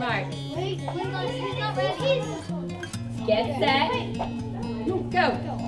smart. Get set. Go. Go.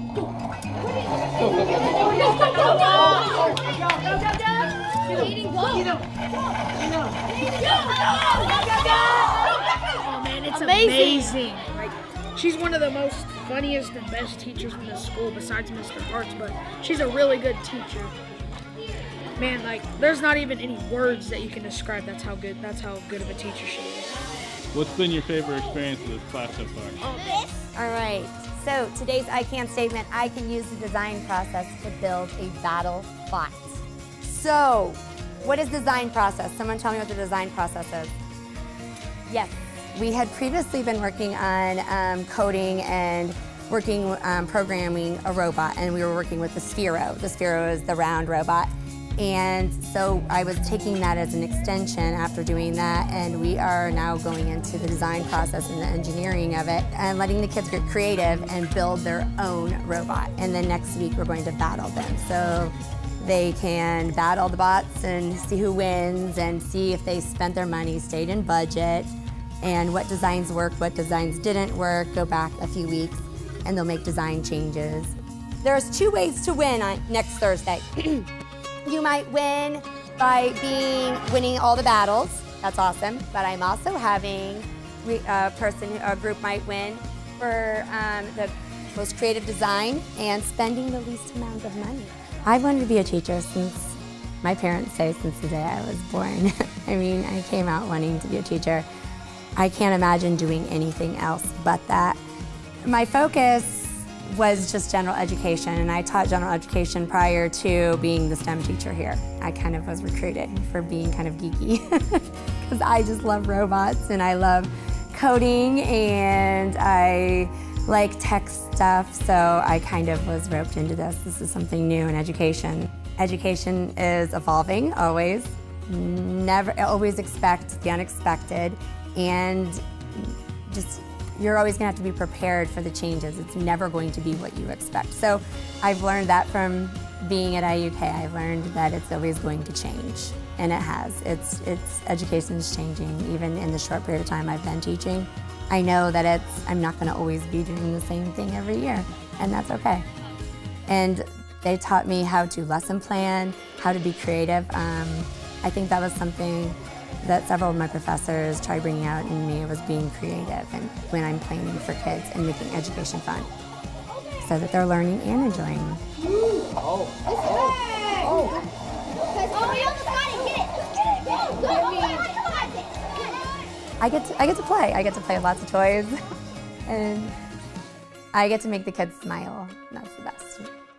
Oh man, it's amazing. Like, she's one of the most funniest and best teachers in the school besides Mr. Hart's, but she's a really good teacher. Man, like, there's not even any words that you can describe that's how good of a teacher she is. What's been your favorite experience of this class so far? All right, so today's I Can statement, I can use the design process to build a battle bot. So, what is design process? Someone tell me what the design process is. Yes, we had previously been working on coding and programming a robot, and we were working with the Sphero. The Sphero is the round robot. And so I was taking that as an extension after doing that, and we are now going into the design process and the engineering of it and letting the kids get creative and build their own robot. And then next week we're going to battle them. So they can battle the bots and see who wins and see if they spent their money, stayed in budget, and what designs worked, what designs didn't work, go back a few weeks, and they'll make design changes. There's 2 ways to win on next Thursday. You might win by winning all the battles. That's awesome. But I'm also having a group might win for the most creative design and spending the least amount of money. I've wanted to be a teacher since my parents say since the day I was born. I mean, I came out wanting to be a teacher. I can't imagine doing anything else but that. My focus was just general education, and I taught general education prior to being the STEM teacher here. I kind of was recruited for being kind of geeky because I just love robots and I love coding and I like tech stuff, so I kind of was roped into this. This is something new in education. Education is evolving always. Always expect the unexpected, and just you're always going to have to be prepared for the changes. It's never going to be what you expect. So I've learned that from being at IUK. I've learned that it's always going to change, and it has. Education is changing, even in the short period of time I've been teaching. I know that I'm not going to always be doing the same thing every year, and that's okay. And they taught me how to lesson plan, how to be creative. I think that was something that several of my professors tried bringing out in me, was being creative and when I'm planning for kids and making education fun so that they're learning and enjoying. Oh, we almost got it. Get it. I get to play. I get to play with lots of toys and I get to make the kids smile. That's the best.